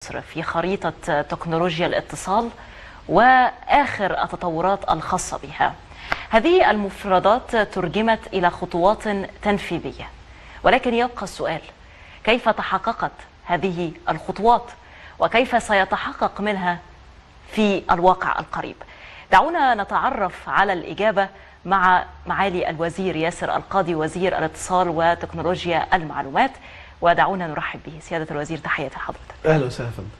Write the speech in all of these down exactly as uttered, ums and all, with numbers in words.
مصر في خريطة تكنولوجيا الاتصال وآخر التطورات الخاصة بها. هذه المفردات ترجمت إلى خطوات تنفيذية، ولكن يبقى السؤال: كيف تحققت هذه الخطوات وكيف سيتحقق منها في الواقع القريب؟ دعونا نتعرف على الإجابة مع معالي الوزير ياسر القاضي وزير الاتصال وتكنولوجيا المعلومات، ودعونا نرحب به. سيادة الوزير، تحياتي لحضرتك. أهلا وسهلا فندم.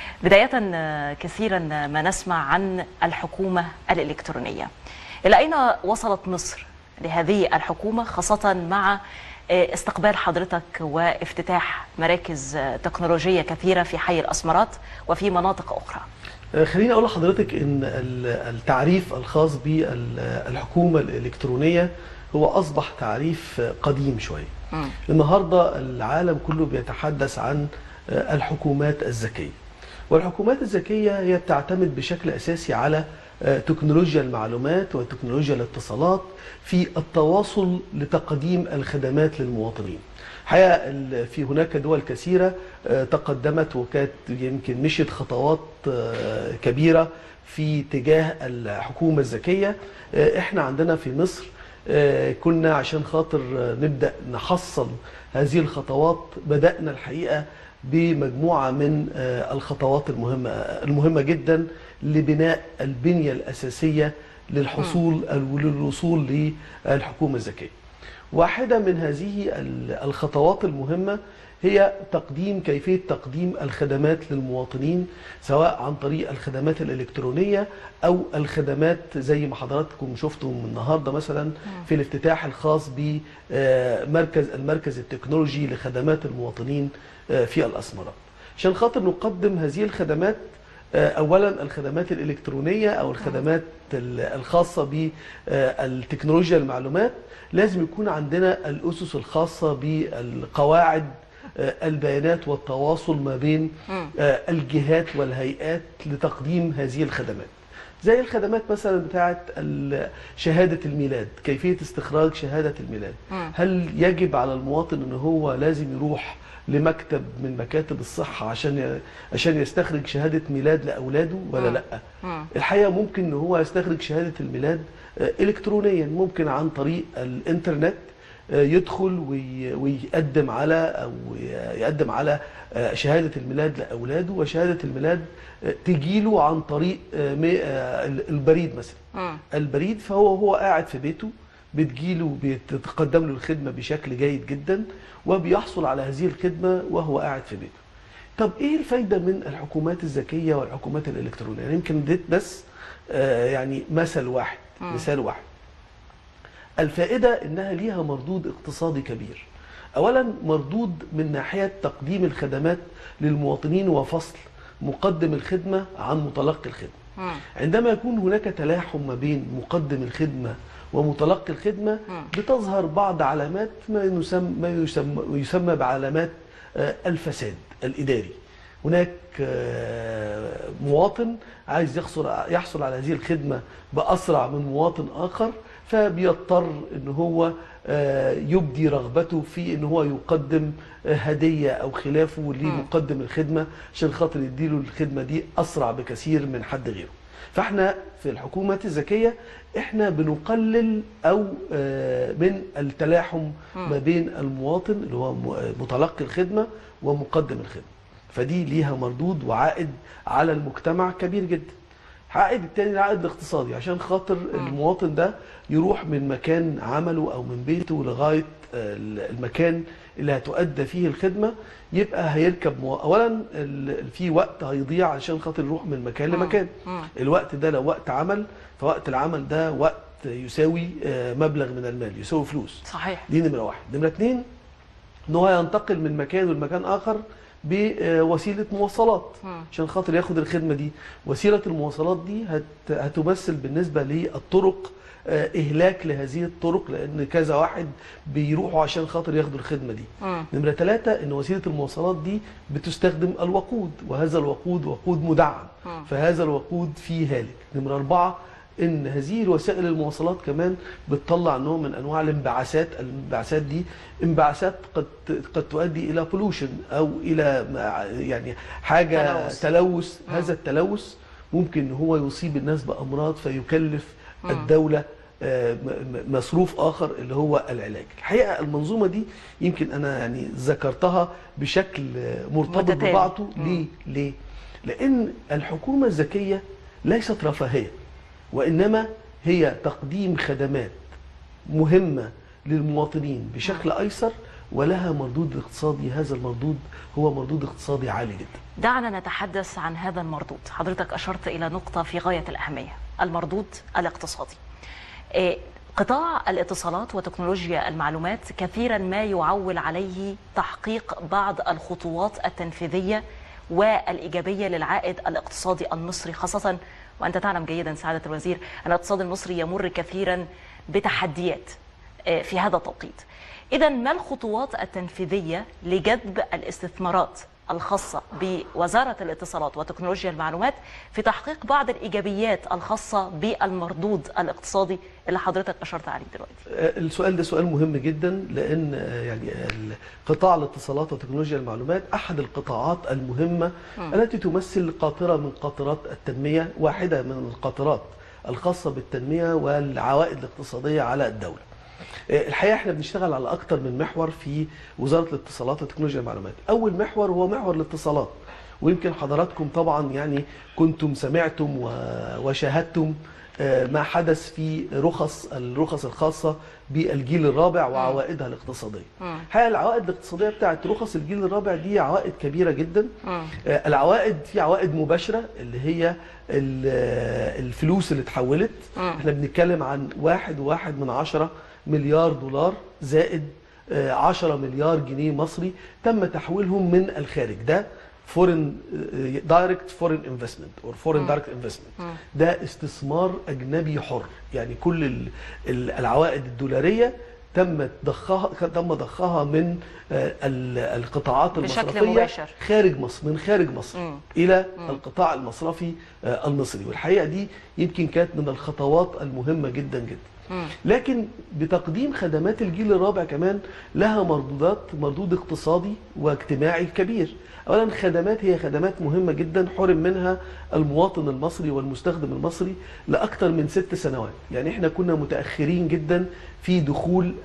بداية، كثيرا ما نسمع عن الحكومة الإلكترونية. إلى أين وصلت مصر لهذه الحكومة، خاصة مع استقبال حضرتك وافتتاح مراكز تكنولوجية كثيرة في حي الأسمرات وفي مناطق أخرى؟ خليني أقول لحضرتك إن التعريف الخاص بالحكومة الإلكترونية هو أصبح تعريف قديم شوية. م. النهاردة العالم كله بيتحدث عن الحكومات الذكية، والحكومات الذكية هي بتعتمد بشكل أساسي على تكنولوجيا المعلومات وتكنولوجيا الاتصالات في التواصل لتقديم الخدمات للمواطنين. حقيقة في هناك دول كثيرة تقدمت وكانت يمكن مشيت خطوات كبيرة في تجاه الحكومة الذكية. احنا عندنا في مصر كنا عشان خاطر نبدأ نحصل هذه الخطوات بدأنا الحقيقة بمجموعة من الخطوات المهمة المهمة جدا لبناء البنية الأساسية للحصول للوصول للحكومة الذكية. واحدة من هذه الخطوات المهمة هي تقديم كيفية تقديم الخدمات للمواطنين، سواء عن طريق الخدمات الإلكترونية أو الخدمات زي ما حضراتكم شفتوا النهاردة مثلا في الافتتاح الخاص بمركز المركز التكنولوجي لخدمات المواطنين في الأسمرات، عشان خاطر نقدم هذه الخدمات. أولا الخدمات الإلكترونية أو الخدمات الخاصة بالتكنولوجيا المعلومات، لازم يكون عندنا الأسس الخاصة بالقواعد البيانات والتواصل ما بين الجهات والهيئات لتقديم هذه الخدمات، زي الخدمات مثلا بتاعت شهادة الميلاد، كيفية استخراج شهادة الميلاد. هل يجب على المواطن أنه هو لازم يروح لمكتب من مكاتب الصحة عشان عشان يستخرج شهادة ميلاد لأولاده ولا لا؟ الحقيقة ممكن ان هو يستخرج شهادة الميلاد إلكترونيا، ممكن عن طريق الإنترنت يدخل ويقدم على أو يقدم على شهادة الميلاد لأولاده، وشهادة الميلاد تجيله عن طريق البريد مثلا. البريد فهو هو قاعد في بيته بتجيله بتتقدم له الخدمة بشكل جيد جدا، وبيحصل على هذه الخدمة وهو قاعد في بيته. طب ايه الفايدة من الحكومات الذكية والحكومات الإلكترونية؟ يعني يمكن اديت بس آه يعني مثل واحد م. مثال واحد. الفائدة انها ليها مردود اقتصادي كبير. اولا مردود من ناحية تقديم الخدمات للمواطنين وفصل مقدم الخدمة عن متلقي الخدمة. م. عندما يكون هناك تلاحم ما بين مقدم الخدمة ومتلقي الخدمة بتظهر بعض علامات ما يسمى, ما يسمى, يسمى بعلامات الفساد الإداري. هناك مواطن عايز يحصل, يحصل على هذه الخدمة بأسرع من مواطن آخر، فبيضطر ان هو يبدي رغبته في ان هو يقدم هدية او خلافه لمقدم الخدمة عشان خاطر يديله الخدمة دي أسرع بكثير من حد غيره. فاحنا في الحكومات الذكية احنا بنقلل او من التلاحم ما بين المواطن اللي هو متلقي الخدمة ومقدم الخدمة، فدي ليها مردود وعائد على المجتمع كبير جدا. العائد الثاني العائد الاقتصادي، عشان خاطر المواطن ده يروح من مكان عمله او من بيته لغاية المكان اللي هتؤدى فيه الخدمة، يبقى هيركب مو... اولا في وقت هيضيع عشان خاطر يروح من مكان لمكان. الوقت ده لو وقت عمل، فوقت العمل ده وقت يساوي مبلغ من المال، يساوي فلوس. صحيح. دي نمرة واحد. نمرة اتنين ان هو ينتقل من مكان لمكان اخر بوسيلة مواصلات عشان خاطر ياخد الخدمة دي. وسيلة المواصلات دي هت... هتمثل بالنسبة للطرق إهلاك لهذه الطرق، لأن كذا واحد بيروحوا عشان خاطر ياخدوا الخدمة دي. م. نمرة ثلاثة إن وسيلة المواصلات دي بتستخدم الوقود، وهذا الوقود وقود مدعم، م. فهذا الوقود فيه هالك. نمرة أربعة ان هذه الوسائل المواصلات كمان بتطلع نوع من انواع الانبعاثات، الانبعاثات دي انبعاثات قد قد تؤدي الى بولوشن او الى يعني حاجه تلوث, تلوث. هذا التلوث ممكن هو يصيب الناس بامراض فيكلف م. الدوله مصروف اخر اللي هو العلاج. الحقيقه المنظومه دي يمكن انا يعني ذكرتها بشكل مرتبط ببعضه. ليه؟ ليه؟ لان الحكومه الذكيه ليست رفاهيه، وانما هي تقديم خدمات مهمه للمواطنين بشكل ايسر ولها مردود اقتصادي. هذا المردود هو مردود اقتصادي عالي جدا. دعنا نتحدث عن هذا المردود. حضرتك اشرت الى نقطه في غايه الاهميه، المردود الاقتصادي. قطاع الاتصالات وتكنولوجيا المعلومات كثيرا ما يعول عليه تحقيق بعض الخطوات التنفيذية والإيجابية للعائد الاقتصادي المصري، خاصة وأنت تعلم جيدا سعادة الوزير أن الاقتصاد المصري يمر كثيرا بتحديات في هذا التوقيت. إذا ما الخطوات التنفيذية لجذب الاستثمارات الخاصة بوزارة الاتصالات وتكنولوجيا المعلومات في تحقيق بعض الإيجابيات الخاصة بالمردود الاقتصادي اللي حضرتك أشرت عليه دلوقتي؟ السؤال ده سؤال مهم جدا، لأن يعني قطاع الاتصالات وتكنولوجيا المعلومات أحد القطاعات المهمة م. التي تمثل قاطرة من قاطرات التنمية، واحدة من القاطرات الخاصة بالتنمية والعوائد الاقتصادية على الدولة. الحقيقه احنا بنشتغل على اكتر من محور في وزاره الاتصالات وتكنولوجيا المعلومات. اول محور هو محور الاتصالات، ويمكن حضراتكم طبعا يعني كنتم سمعتم وشاهدتم ما حدث في رخص الرخص الخاصه بالجيل الرابع وعوائدها الاقتصاديه. الحقيقه العوائد الاقتصاديه بتاعت رخص الجيل الرابع دي عوائد كبيره جدا. العوائد في عوائد مباشره اللي هي الفلوس اللي اتحولت. احنا بنتكلم عن واحد وواحد من عشرة مليار دولار زائد عشرة مليار جنيه مصري تم تحويلهم من الخارج. ده فورين دايركت فورين انفستمنت او فورين دايركت انفستمنت. ده استثمار اجنبي حر، يعني كل العوائد الدولاريه تم ضخها تم ضخها من القطاعات المصرفيه خارج مصر، من خارج مصر م. الى م. القطاع المصرفي المصري. والحقيقه دي يمكن كانت من الخطوات المهمه جدا جدا. لكن بتقديم خدمات الجيل الرابع كمان لها مردودات، مردود اقتصادي واجتماعي كبير. اولا خدمات هي خدمات مهمه جدا حرم منها المواطن المصري والمستخدم المصري لاكثر من ست سنوات. يعني احنا كنا متاخرين جدا في دخول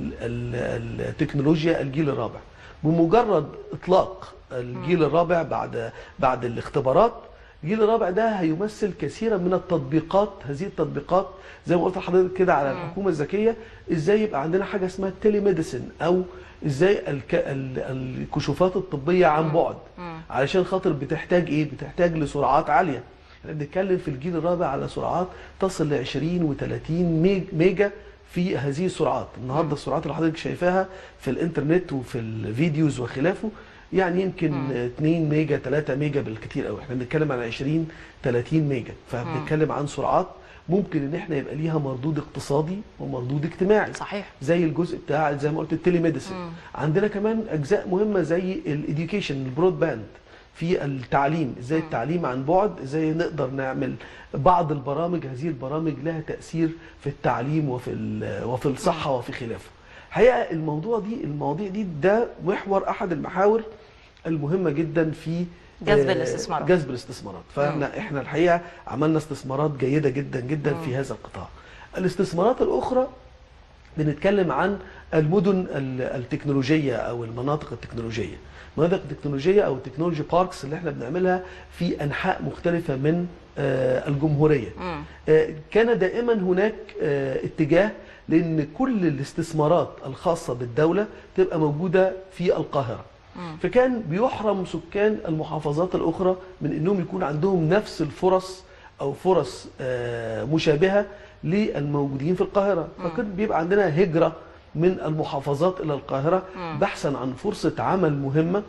التكنولوجيا الجيل الرابع. بمجرد اطلاق الجيل الرابع بعد بعد الاختبارات، الجيل الرابع ده هيمثل كثيرا من التطبيقات. هذه التطبيقات زي ما قلت لحضرتك كده على الحكومه الذكيه، ازاي يبقى عندنا حاجه اسمها تيلي ميديسن، او ازاي الك... الكشوفات الطبيه عن بعد، علشان خاطر بتحتاج ايه؟ بتحتاج لسرعات عاليه. احنا بنتكلم في الجيل الرابع على سرعات تصل ل عشرين وثلاثين ميجا في هذه السرعات. النهارده السرعات اللي حضرتك شايفاها في الانترنت وفي الفيديوز وخلافه يعني يمكن مم. اتنين ميجا تلاتة ميجا بالكتير قوي. احنا بنتكلم عن عشرين ثلاثين ميجا، فبنتكلم عن سرعات ممكن ان احنا يبقى ليها مردود اقتصادي ومردود اجتماعي. صحيح. زي الجزء بتاع زي ما قلت التيلي ميديسن. عندنا كمان اجزاء مهمه زي الاديوكيشن، البرود باند في التعليم، ازاي التعليم عن بعد، ازاي نقدر نعمل بعض البرامج. هذه البرامج لها تاثير في التعليم وفي وفي الصحه وفي خلافه. الحقيقه الموضوع دي المواضيع دي ده محور احد المحاور المهمه جدا في جذب الاستثمارات. جذب الاستثمارات. فاحنا احنا الحقيقه عملنا استثمارات جيده جدا جدا مم. في هذا القطاع. الاستثمارات الاخرى بنتكلم عن المدن التكنولوجيه او المناطق التكنولوجيه. المناطق التكنولوجيه او التكنولوجي باركس اللي احنا بنعملها في انحاء مختلفه من الجمهوريه. مم. كان دائما هناك اتجاه لان كل الاستثمارات الخاصه بالدوله تبقى موجوده في القاهره. فكان بيحرم سكان المحافظات الأخرى من أنهم يكون عندهم نفس الفرص أو فرص مشابهة للموجودين في القاهرة. فكان بيبقى عندنا هجرة من المحافظات إلى القاهرة بحثا عن فرصة عمل مهمة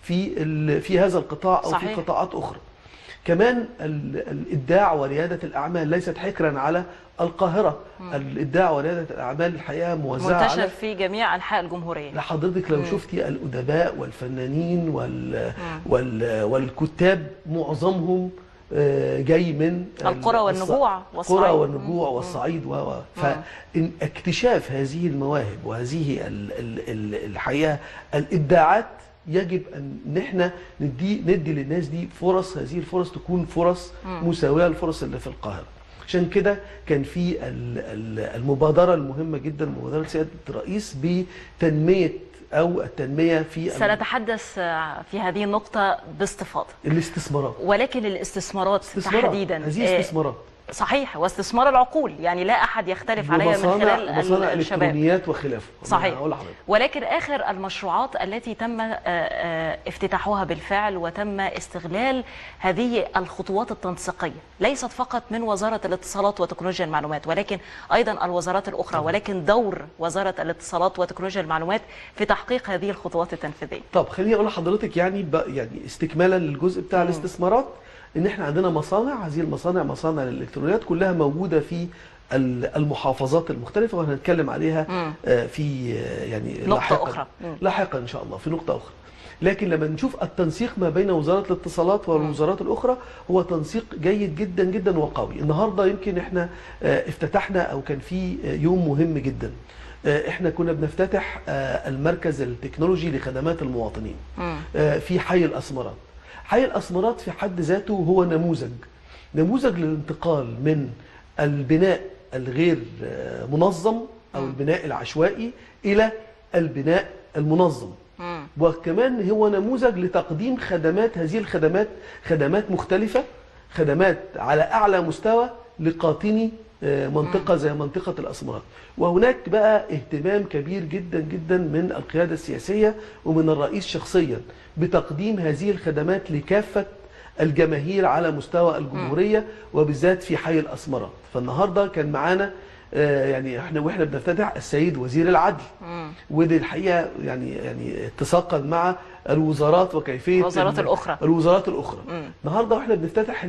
في في هذا القطاع أو صحيح. في قطاعات أخرى. كمان الإبداع وريادة الأعمال ليست حكرا على القاهرة. مم. الإبداع وريادة الأعمال الحقيقة موزعة منتشر على في جميع أنحاء الجمهورية. لحضرتك لو مم. شفتي الأدباء والفنانين وال... وال... والكتاب معظمهم جاي من القرى والنجوع والصعيد. القرى والنجوع والصعيد و فاكتشاف هذه المواهب وهذه الحقيقه الابداعات يجب ان احنا ندي ندي للناس دي فرص، هذه الفرص تكون فرص مساويه للفرص اللي في القاهره. عشان كده كان في المبادره المهمه جدا، مبادره سياده الرئيس بتنميه او التنميه في سنتحدث في هذه النقطه باستفاضه. الاستثمارات، ولكن الاستثمارات استثمارات. تحديدا هذه استثمارات صحيح، واستثمار العقول، يعني لا احد يختلف عليها من خلال مصانع الكترونيات وخلافه. صحيح. ولكن اخر المشروعات التي تم افتتاحها بالفعل وتم استغلال هذه الخطوات التنسيقيه ليست فقط من وزاره الاتصالات وتكنولوجيا المعلومات، ولكن ايضا الوزارات الاخرى، ولكن دور وزاره الاتصالات وتكنولوجيا المعلومات في تحقيق هذه الخطوات التنفيذيه. طب خليني اقول لحضرتك يعني يعني استكمالا للجزء بتاع م. الاستثمارات، ان احنا عندنا مصانع، هذه المصانع مصانع الالكترونيات كلها موجوده في المحافظات المختلفه، وهنتكلم عليها في يعني نقطه اخرى لاحقا ان شاء الله في نقطه اخرى. لكن لما نشوف التنسيق ما بين وزاره الاتصالات والوزارات الاخرى هو تنسيق جيد جدا جدا وقوي. النهارده يمكن احنا افتتحنا او كان في يوم مهم جدا، احنا كنا بنفتتح المركز التكنولوجي لخدمات المواطنين في حي الاسمرات. حي الأسمرات في حد ذاته هو نموذج نموذج للانتقال من البناء الغير منظم أو البناء العشوائي إلى البناء المنظم، وكمان هو نموذج لتقديم خدمات، هذه الخدمات خدمات مختلفة، خدمات على أعلى مستوى لقاطني منطقة زي منطقة الأسمرات. وهناك بقى اهتمام كبير جدا جدا من القيادة السياسية ومن الرئيس شخصيا بتقديم هذه الخدمات لكافة الجماهير على مستوى الجمهورية وبالذات في حي الأسمرات. فالنهاردة كان معانا يعني احنا واحنا بنفتتح السيد وزير العدل، ودي الحقيقة يعني يعني اتساقا مع الوزارات وكيفية الوزارات الأخرى الوزارات الأخرى النهاردة واحنا بنفتتح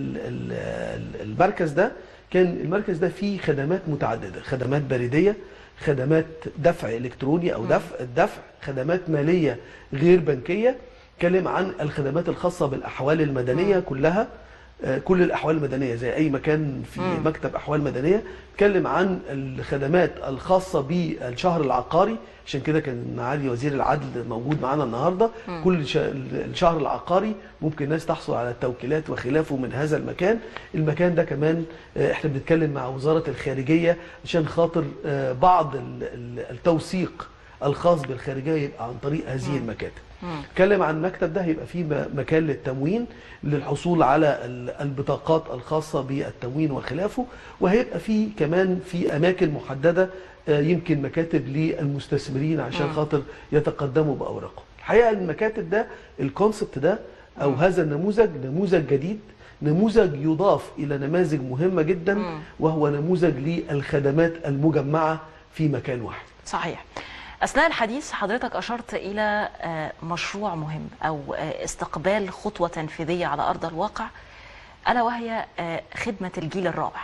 المركز ده، كان المركز ده فيه خدمات متعددة، خدمات بريدية، خدمات دفع إلكتروني أو دفع الدفع، خدمات مالية غير بنكية، اتكلم عن الخدمات الخاصة بالأحوال المدنية كلها، كل الأحوال المدنية زي أي مكان في مكتب أحوال مدنية، اتكلم عن الخدمات الخاصة بالشهر العقاري، عشان كده كان معالي وزير العدل موجود معانا النهاردة. كل الشهر العقاري ممكن الناس تحصل على التوكيلات وخلافه من هذا المكان. المكان ده كمان احنا بنتكلم مع وزارة الخارجية عشان خاطر بعض التوثيق الخاص بالخارجية يبقى عن طريق هذه المكاتب. اتكلم عن المكتب ده هيبقى فيه مكان للتموين للحصول على البطاقات الخاصة بالتموين وخلافه، وهيبقى فيه كمان في أماكن محددة يمكن مكاتب للمستثمرين عشان خاطر يتقدموا بأوراقهم. الحقيقة المكاتب ده الكونسبت ده أو هذا النموذج نموذج جديد، نموذج يضاف إلى نماذج مهمة جدا، وهو نموذج للخدمات المجمعة في مكان واحد. صحيح. أثناء الحديث حضرتك أشرت إلى مشروع مهم أو استقبال خطوة تنفيذية على أرض الواقع، ألا وهي خدمة الجيل الرابع.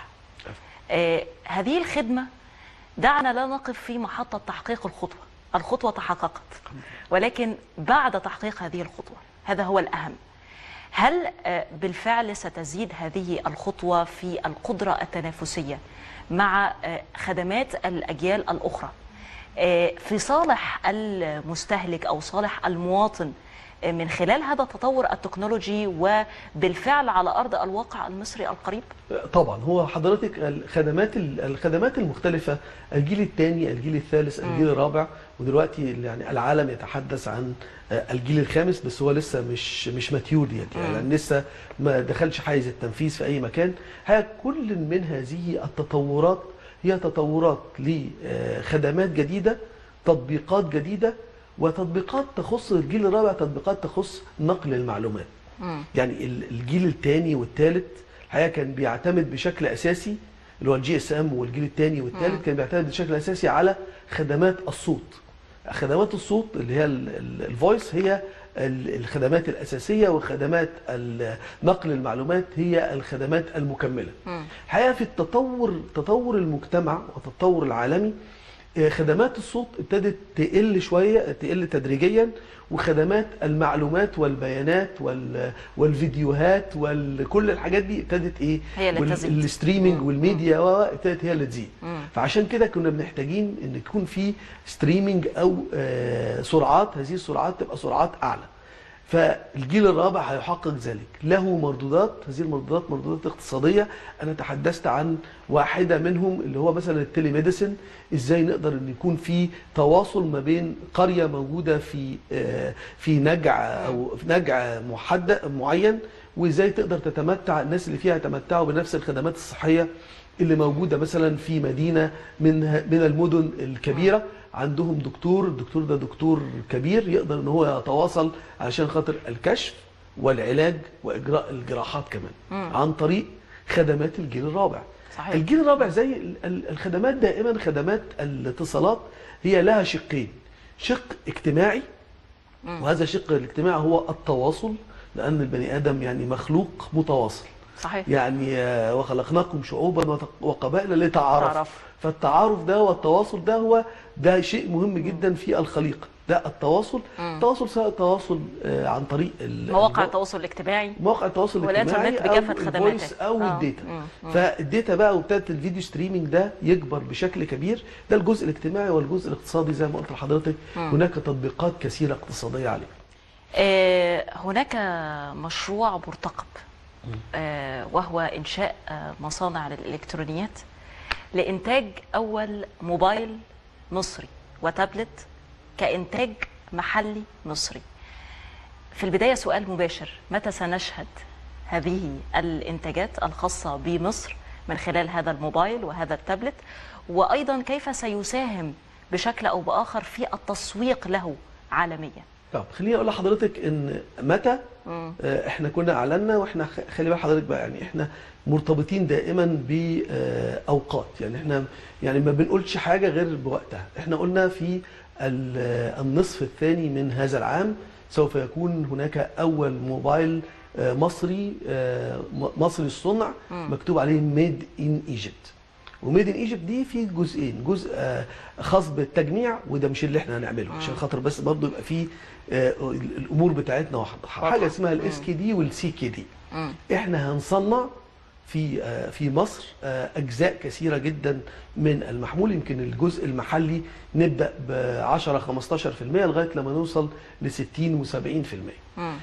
هذه الخدمة دعنا لا نقف في محطة تحقيق الخطوة، الخطوة تحققت، ولكن بعد تحقيق هذه الخطوة هذا هو الأهم. هل بالفعل ستزيد هذه الخطوة في القدرة التنافسية مع خدمات الأجيال الأخرى في صالح المستهلك أو صالح المواطن من خلال هذا التطور التكنولوجي وبالفعل على أرض الواقع المصري القريب؟ طبعا هو حضرتك الخدمات الخدمات المختلفة، الجيل الثاني، الجيل الثالث، الجيل الرابع، ودلوقتي يعني العالم يتحدث عن الجيل الخامس، بس هو لسه مش مش ماتيور يعني, يعني لسه ما دخلش حيز التنفيذ في أي مكان. هي كل من هذه التطورات هي تطورات لخدمات جديدة، تطبيقات جديدة، وتطبيقات تخص الجيل الرابع، تطبيقات تخص نقل المعلومات. مم. يعني الجيل الثاني والثالث الحقيقة كان بيعتمد بشكل أساسي، اللي هو الجي اس ام والجيل الثاني والثالث كان بيعتمد بشكل أساسي على خدمات الصوت. خدمات الصوت اللي هي الفويس هي الخدمات الأساسية، وخدمات نقل المعلومات هي الخدمات المكملة. الحقيقة في التطور تطور المجتمع والتطور العالمي خدمات الصوت ابتدت تقل شويه، تقل تدريجيا، وخدمات المعلومات والبيانات وال... والفيديوهات وكل الحاجات دي ابتدت ايه؟ هي اللي تزيد. الستريمنج والميديا ابتدت هي اللي تزيد. فعشان كده كنا بنحتاجين ان يكون في ستريمنج او آه سرعات، هذه السرعات تبقى سرعات اعلى. فالجيل الرابع هيحقق ذلك، له مردودات، هذه المردودات مردودات اقتصاديه. انا تحدثت عن واحده منهم اللي هو مثلا التليميديسن، ازاي نقدر ان يكون في تواصل ما بين قريه موجوده في في نجع او في نجع محدد معين، وازاي تقدر تتمتع الناس اللي فيها يتمتعوا بنفس الخدمات الصحيه اللي موجوده مثلا في مدينه من من المدن الكبيره. عندهم دكتور، الدكتور ده دكتور كبير يقدر ان هو يتواصل علشان خاطر الكشف والعلاج واجراء الجراحات كمان مم. عن طريق خدمات الجيل الرابع. صحيح. الجيل الرابع زي الخدمات دائما خدمات الاتصالات هي لها شقين، شق اجتماعي مم. وهذا الشق الاجتماعي هو التواصل، لان البني ادم يعني مخلوق متواصل. صحيح. يعني وخلقناكم شعوبا وقبائل لتعارفوا، فالتعارف ده والتواصل ده هو ده شيء مهم جدا في الخليقه، ده التواصل. مم. التواصل سواء تواصل عن طريق مواقع التواصل الاجتماعي، مواقع التواصل الاجتماعي بكافه خدماته او آه. الداتا. فالداتا بقى وابتدت الفيديو ستريمينج ده يكبر بشكل كبير، ده الجزء الاجتماعي. والجزء الاقتصادي زي ما قلت لحضرتك هناك تطبيقات كثيره اقتصاديه عليه. آه هناك مشروع مرتقب آه وهو انشاء آه مصانع للالكترونيات لإنتاج أول موبايل مصري وتابلت كإنتاج محلي مصري. في البداية سؤال مباشر، متى سنشهد هذه الإنتاجات الخاصة بمصر من خلال هذا الموبايل وهذا التابلت؟ وأيضا كيف سيساهم بشكل أو بآخر في التسويق له عالميا؟ طب خليني أقول لحضرتك إن متى مم. إحنا كنا أعلنا، وإحنا خلي بال حضرتك بقى يعني إحنا مرتبطين دائما باوقات، يعني احنا يعني ما بنقولش حاجه غير بوقتها. احنا قلنا في النصف الثاني من هذا العام سوف يكون هناك اول موبايل مصري مصري الصنع مكتوب عليه ميد ان ايجيبت. وميد ان ايجيبت دي في جزئين، جزء خاص بالتجميع وده مش اللي احنا هنعمله عشان خاطر بس برضه يبقى في الامور بتاعتنا واحده. حاجه اسمها الاس كي دي والسي كي دي. احنا هنصنع في في مصر اجزاء كثيره جدا من المحمول، يمكن الجزء المحلي نبدا ب عشرة خمستاشر في المية لغايه لما نوصل ل ستين وسبعين في المية.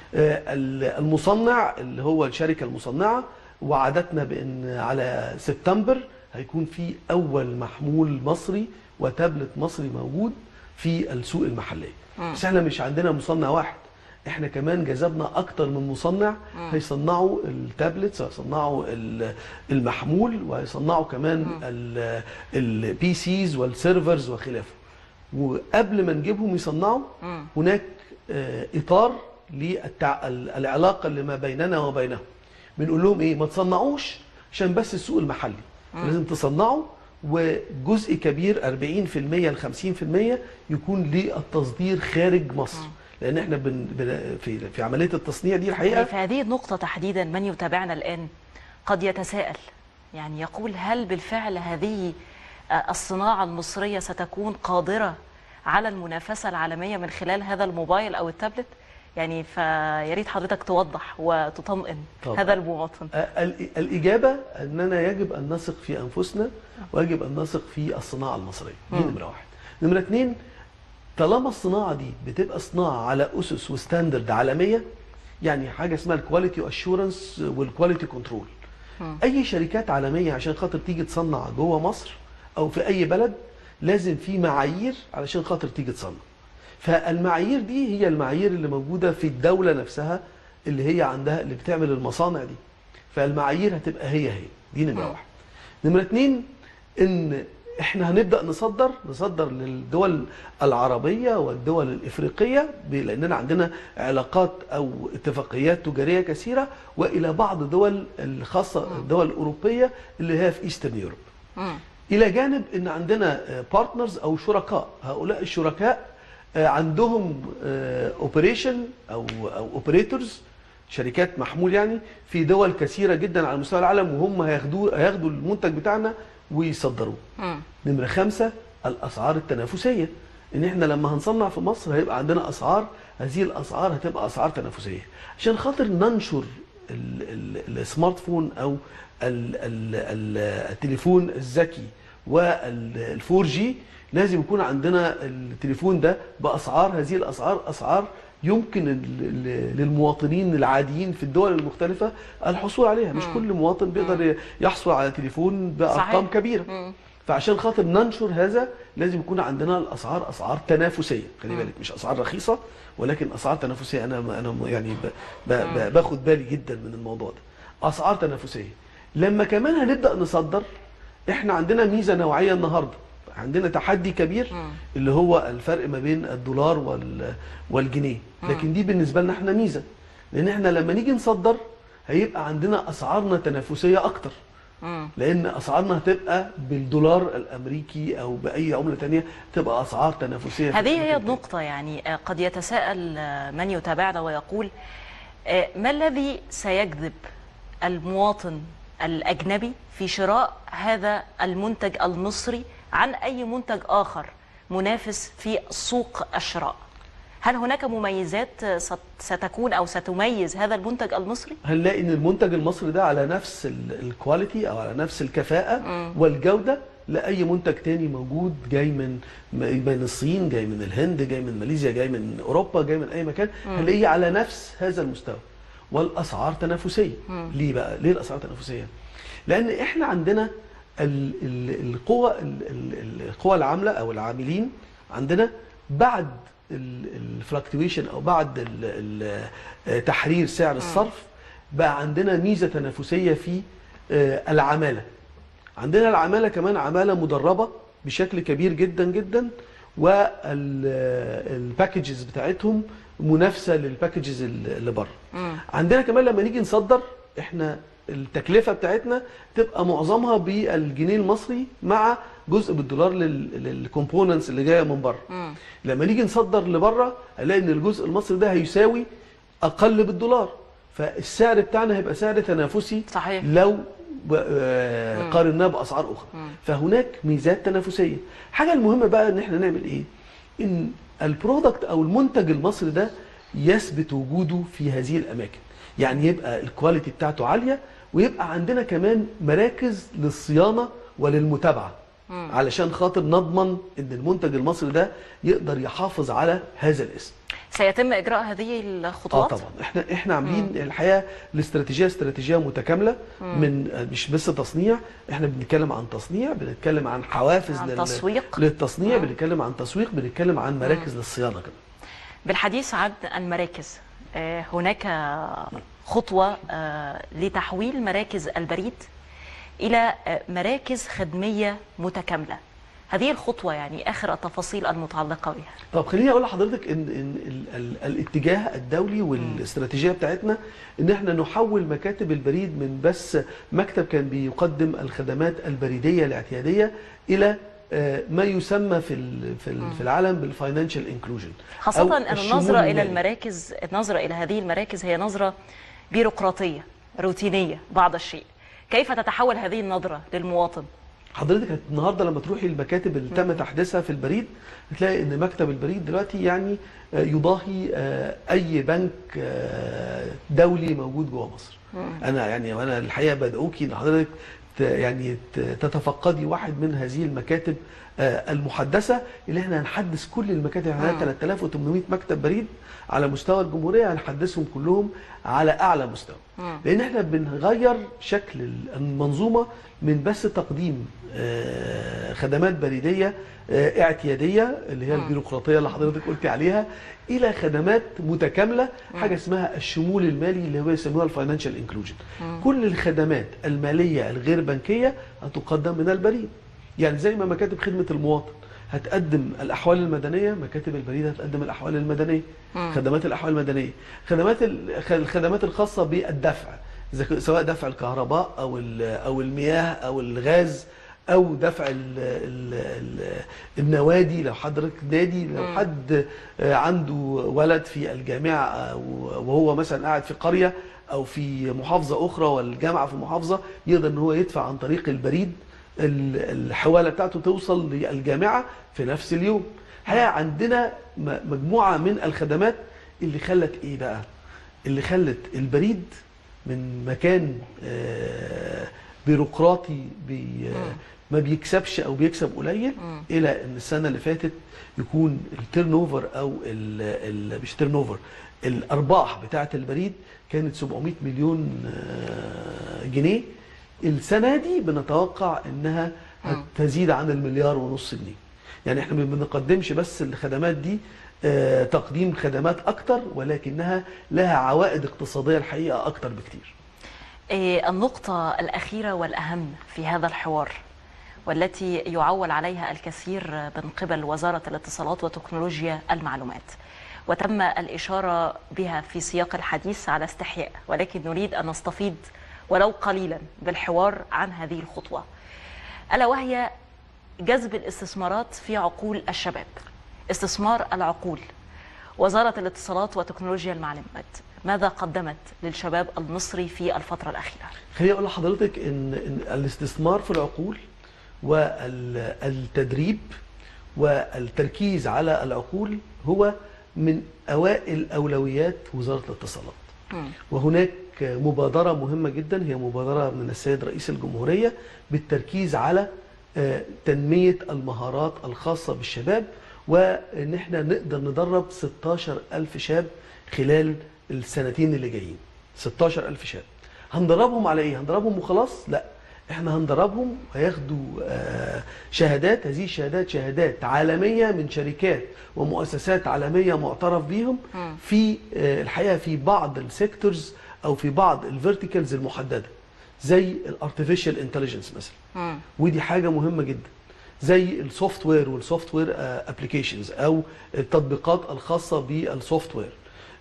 المصنع اللي هو الشركه المصنعه وعدتنا بان على سبتمبر هيكون في اول محمول مصري وتابلت مصري موجود في السوق المحليه. بس احنا مش عندنا مصنع واحد، احنا كمان جذبنا اكتر من مصنع هيصنعوا التابلتس، هيصنعوا المحمول، وهيصنعوا كمان البي سيز والسيرفرز وخلافه. وقبل ما نجيبهم يصنعوا هناك اطار للعلاقه اللي ما بيننا وبينهم. بنقول لهم ايه؟ ما تصنعوش عشان بس السوق المحلي، لازم تصنعوا وجزء كبير أربعين في المية ل خمسين في المية يكون للتصدير خارج مصر. لان احنا بن في في عمليه التصنيع دي الحقيقه. يعني في هذه النقطه تحديدا من يتابعنا الان قد يتساءل، يعني يقول هل بالفعل هذه الصناعه المصريه ستكون قادره على المنافسه العالميه من خلال هذا الموبايل او التابلت؟ يعني فيا ريت حضرتك توضح وتطمئن طبعا هذا المواطن. الاجابه اننا يجب ان نثق في انفسنا ويجب ان نثق في الصناعه المصريه، دي نمره واحد. نمره اثنين، طالما الصناعه دي بتبقى صناعه على اسس وستاندرد عالميه، يعني حاجه اسمها الكواليتي اشورنس والكواليتي كنترول. اي شركات عالميه عشان خاطر تيجي تصنع جوه مصر او في اي بلد لازم في معايير علشان خاطر تيجي تصنع. فالمعايير دي هي المعايير اللي موجوده في الدوله نفسها اللي هي عندها اللي بتعمل المصانع دي. فالمعايير هتبقى هي هي، دي نمره واحد. نمره اثنين، ان احنا هنبدا نصدر نصدر للدول العربيه والدول الافريقيه لاننا عندنا علاقات او اتفاقيات تجاريه كثيره، والى بعض الدول الخاصه الدول الاوروبيه اللي هي في ايسترن يوروب. الى جانب ان عندنا بارتنرز او شركاء، هؤلاء الشركاء عندهم اوبريشن او او اوبريتورز، شركات محمول يعني في دول كثيره جدا على مستوى العالم، وهم هياخدوا هياخدوا المنتج بتاعنا ويصدروه. نمره خمسه، الاسعار التنافسيه، ان احنا لما هنصنع في مصر هيبقى عندنا اسعار، هذه الاسعار هتبقى اسعار تنافسيه، عشان خاطر ننشر السمارت فون او ال ال ال التليفون الذكي والفور جي. لازم يكون عندنا التليفون ده باسعار، هذه الاسعار اسعار يمكن للمواطنين العاديين في الدول المختلفه الحصول عليها. مش كل مواطن بيقدر يحصل على تليفون بارقام كبيره. مم. فعشان خاطر ننشر هذا لازم يكون عندنا الاسعار اسعار تنافسيه، خلي بالك مش اسعار رخيصه ولكن اسعار تنافسيه. انا انا يعني ب ب باخد بالي جدا من الموضوع ده، اسعار تنافسيه. لما كمان هنبدا نصدر، احنا عندنا ميزه نوعيه النهارده، عندنا تحدي كبير اللي هو الفرق ما بين الدولار وال والجنيه، لكن دي بالنسبه لنا احنا ميزه، لان احنا لما نيجي نصدر هيبقى عندنا اسعارنا تنافسيه اكتر، لان اسعارنا هتبقى بالدولار الامريكي او باي عمله ثانيه، تبقى اسعار تنافسيه. هذه هي النقطه. يعني قد يتساءل من يتابعنا ويقول ما الذي سيجذب المواطن الاجنبي في شراء هذا المنتج المصري عن اي منتج اخر منافس في سوق الشراء؟ هل هناك مميزات ستكون او ستميز هذا المنتج المصري؟ هنلاقي ان المنتج المصري ده على نفس الكواليتي او على نفس الكفاءه م. والجوده لاي منتج تاني موجود، جاي من من الصين، جاي من الهند، جاي من ماليزيا، جاي من اوروبا، جاي من اي مكان، هنلاقيه على نفس هذا المستوى. والاسعار تنافسيه. م. ليه بقى؟ ليه الاسعار تنافسيه؟ لان احنا عندنا القوى القوى العامله او العاملين عندنا بعد الفلكتويشن او بعد تحرير سعر الصرف بقى عندنا ميزه تنافسيه في العماله. عندنا العماله كمان عماله مدربه بشكل كبير جدا جدا، والباكجز بتاعتهم منافسه للباكجز اللي بره. عندنا كمان لما نيجي نصدر احنا التكلفه بتاعتنا تبقى معظمها بالجنيه المصري مع جزء بالدولار للكومبوننتس اللي جايه من بره. لما نيجي نصدر لبره هنلاقي ان الجزء المصري ده هيساوي اقل بالدولار، فالسعر بتاعنا هيبقى سعر تنافسي. صحيح. لو قارناه باسعار اخرى. مم. فهناك ميزات تنافسيه. حاجه المهمه بقى ان احنا نعمل ايه؟ ان البرودكت او المنتج المصري ده يثبت وجوده في هذه الاماكن، يعني يبقى الكواليتي بتاعته عاليه، ويبقى عندنا كمان مراكز للصيانه وللمتابعه. مم. علشان خاطر نضمن ان المنتج المصري ده يقدر يحافظ على هذا الاسم. سيتم اجراء هذه الخطوات؟ اه طبعا. احنا احنا عاملين الحقيقه الاستراتيجيه استراتيجيه متكامله. مم. من مش بس تصنيع، احنا بنتكلم عن تصنيع، بنتكلم عن حوافز عن لل... تسويق للتصنيع، مم. بنتكلم عن تسويق، بنتكلم عن مراكز مم. للصيانه كمان. بالحديث عن المراكز، هناك خطوه لتحويل مراكز البريد الى مراكز خدميه متكامله. هذه الخطوة يعني آخر التفاصيل المتعلقة بها. طب خليني أقول لحضرتك إن, إن ال ال الاتجاه الدولي والاستراتيجية بتاعتنا إن إحنا نحول مكاتب البريد من بس مكتب كان بيقدم الخدمات البريدية الاعتيادية إلى ما يسمى في في في العالم بالفاينانشال انكلوجن. خاصة أن النظرة إلى المراكز، النظرة إلى هذه المراكز هي نظرة بيروقراطية روتينية بعض الشيء. كيف تتحول هذه النظرة للمواطن؟ حضرتك النهارده لما تروحي المكاتب اللي تم تحديثها في البريد هتلاقي ان مكتب البريد دلوقتي يعني يضاهي اي بنك دولي موجود جوه مصر. انا يعني وانا الحقيقه بدعوكي ان حضرتك يعني تتفقدي واحد من هذه المكاتب المحدثه اللي احنا هنحدث كل المكاتب. احنا ثلاثة آلاف وثمانمائة مكتب بريد على مستوى الجمهوريه، هنحدثهم كلهم على اعلى مستوى. لان احنا بنغير شكل المنظومه من بس تقديم خدمات بريديه اعتياديه اللي هي البيروقراطيه اللي حضرتك قلتي عليها، الى خدمات متكامله، حاجه اسمها الشمول المالي اللي هو يسموها الفاينانشال انكلوجن. كل الخدمات الماليه الغير بنكيه هتقدم من البريد. يعني زي ما مكاتب خدمه المواطن هتقدم الاحوال المدنيه، مكاتب البريد هتقدم الاحوال المدنيه. مم. خدمات الاحوال المدنيه، خدمات الخدمات الخاصه بالدفع، سواء دفع الكهرباء او او المياه او الغاز او دفع ال ال ال النوادي. لو حضرتك نادي، لو حد عنده ولد في الجامعه وهو مثلا قاعد في قريه او في محافظه اخرى والجامعه في محافظه، يقدر ان هو يدفع عن طريق البريد الحواله بتاعته توصل للجامعه في نفس اليوم. الحقيقه عندنا مجموعه من الخدمات اللي خلت ايه بقى؟ اللي خلت البريد من مكان بيروقراطي بي ما بيكسبش او بيكسب قليل الى ان السنه اللي فاتت يكون التيرن اوفر او ال ال مش تيرن اوفر الارباح بتاعه البريد كانت سبعمائة مليون جنيه. السنه دي بنتوقع انها هتزيد عن المليار ونص جنيه. يعني احنا ما بنقدمش بس الخدمات دي تقديم خدمات اكتر، ولكنها لها عوائد اقتصاديه الحقيقه اكتر بكتير. النقطه الاخيره والاهم في هذا الحوار والتي يعول عليها الكثير من قبل وزاره الاتصالات وتكنولوجيا المعلومات، وتم الاشاره بها في سياق الحديث على استحياء، ولكن نريد ان نستفيض ولو قليلا بالحوار عن هذه الخطوه، الا وهي جذب الاستثمارات في عقول الشباب. استثمار العقول. وزارة الاتصالات وتكنولوجيا المعلومات ماذا قدمت للشباب المصري في الفترة الأخيرة؟ خليني أقول لحضرتك إن, إن الاستثمار في العقول والتدريب والتركيز على العقول هو من أوائل أولويات وزارة الاتصالات. م. وهناك مبادرة مهمة جدا، هي مبادرة من السيد رئيس الجمهورية بالتركيز على تنمية المهارات الخاصة بالشباب، وان احنا نقدر ندرب ستاشر ألف شاب خلال السنتين اللي جايين. ستاشر ألف شاب هندربهم على ايه؟ هندربهم وخلاص؟ لا، احنا هندربهم وياخدوا شهادات. هذه الشهادات شهادات عالميه من شركات ومؤسسات عالميه معترف بيهم في الحقيقه في بعض السيكتورز او في بعض الفيرتيكالز المحدده، زي الارتفيشال انتليجنس مثلا. ودي حاجه مهمه جدا، زي السوفت وير والسوفت وير ابلكيشنز او التطبيقات الخاصه بالسوفت وير.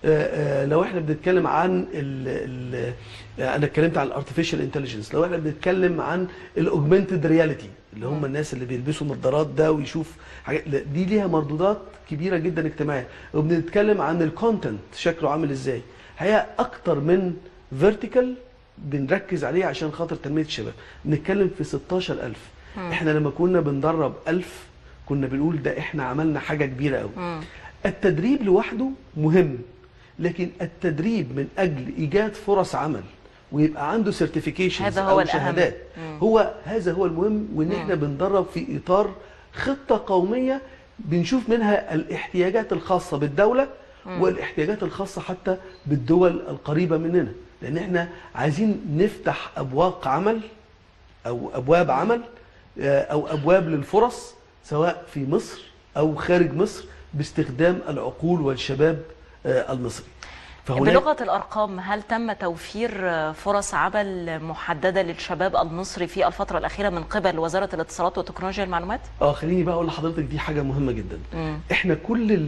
لو احنا بنتكلم عن ال ال انا اتكلمت عن الارتفيشال انتليجنس، لو احنا بنتكلم عن الاوجمانتد رياليتي اللي هم الناس اللي بيلبسوا نظارات ده ويشوف حاجات، دي ليها مردودات كبيره جدا اجتماعيه. وبنتكلم عن الكونتنت شكله عامل ازاي. هي اكتر من فيرتيكال بنركز عليه عشان خاطر تنميه الشباب. بنتكلم في ستاشر ألف. احنا لما كنا بندرب ألف كنا بنقول ده احنا عملنا حاجه كبيره قوي. التدريب لوحده مهم، لكن التدريب من اجل ايجاد فرص عمل ويبقى عنده سيرتيفيكيشنز او شهادات، هو هذا هو المهم. وان احنا بندرب في اطار خطه قوميه بنشوف منها الاحتياجات الخاصه بالدوله والاحتياجات الخاصه حتى بالدول القريبه مننا، لان احنا عايزين نفتح ابواب عمل او ابواب عمل او ابواب للفرص سواء في مصر او خارج مصر باستخدام العقول والشباب المصري. بلغة الأرقام، هل تم توفير فرص عمل محددة للشباب المصري في الفترة الأخيرة من قبل وزارة الاتصالات وتكنولوجيا المعلومات؟ اه خليني بقى أقول لحضرتك دي حاجة مهمة جدا. م. احنا كل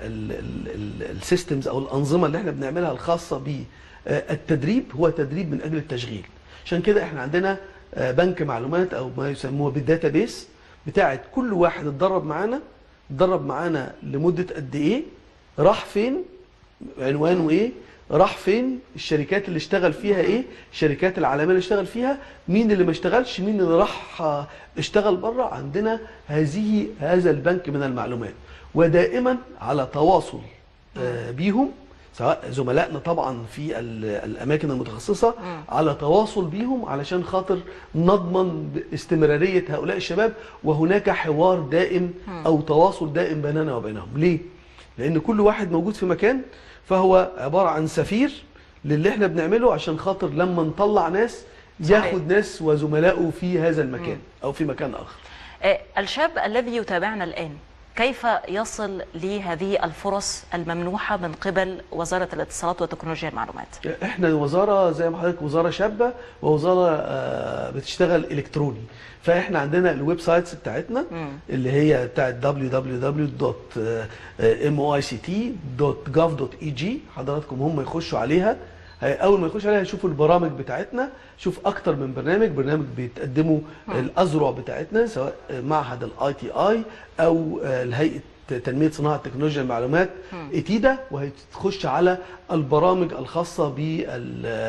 السيستمز أو الأنظمة اللي احنا بنعملها الخاصة بالتدريب هو تدريب من أجل التشغيل. عشان كده احنا عندنا بنك معلومات أو ما يسموه بالداتا بيس بتاعت كل واحد اتدرب معانا، اتدرب معانا لمدة قد إيه، راح فين، عنوانه ايه، راح فين، الشركات اللي اشتغل فيها ايه، الشركات العالميه اللي اشتغل فيها، مين اللي ما اشتغلش، مين اللي راح اشتغل بره. عندنا هذه هذا البنك من المعلومات، ودائما على تواصل بيهم، سواء زملائنا طبعا في الاماكن المتخصصه، على تواصل بيهم علشان خاطر نضمن استمراريه هؤلاء الشباب، وهناك حوار دائم او تواصل دائم بيننا وبينهم. ليه؟ لان كل واحد موجود في مكان، فهو عبارة عن سفير للي احنا بنعمله عشان خاطر لما نطلع ناس ياخد صحيح. ناس وزملائه في هذا المكان م. أو في مكان آخر. الشاب الذي يتابعنا الآن كيف يصل لهذه الفرص الممنوحة من قبل وزارة الاتصالات وتكنولوجيا المعلومات؟ احنا وزارة زي ما حضرتك وزارة شابة ووزارة بتشتغل إلكتروني، فاحنا عندنا الويب سايتس بتاعتنا م. اللي هي بتاعت دبليو دبليو دبليو دوت ام او اي سي تي دوت جوف دوت اي جي. حضراتكم هم يخشوا عليها، اول ما يخشوا عليها يشوفوا البرامج بتاعتنا، شوف اكتر من برنامج برنامج بيتقدموا الاذرع بتاعتنا، سواء معهد الاي تي اي او الهيئه تنميه صناعه تكنولوجيا المعلومات اتيدا، وهتخش على البرامج الخاصه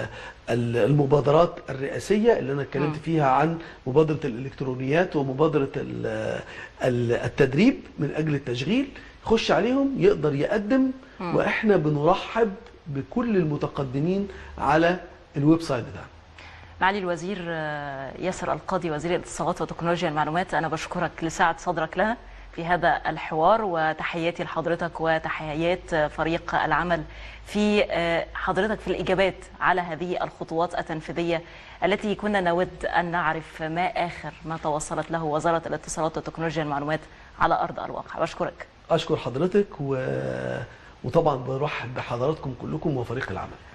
المبادرات الرئاسيه اللي انا اتكلمت فيها عن مبادره الالكترونيات ومبادره التدريب من اجل التشغيل، يخش عليهم يقدر يقدم، واحنا بنرحب بكل المتقدمين على الويب سايت بتاعنا. معالي الوزير ياسر القاضي وزير الاتصالات وتكنولوجيا المعلومات، انا بشكرك لسعة صدرك لنا في هذا الحوار، وتحياتي لحضرتك وتحيات فريق العمل في حضرتك في الإجابات على هذه الخطوات التنفيذية التي كنا نود أن نعرف ما آخر ما توصلت له وزارة الاتصالات وتكنولوجيا المعلومات على أرض الواقع. بشكرك. أشكر حضرتك و... وطبعا برحب بحضراتكم كلكم وفريق العمل.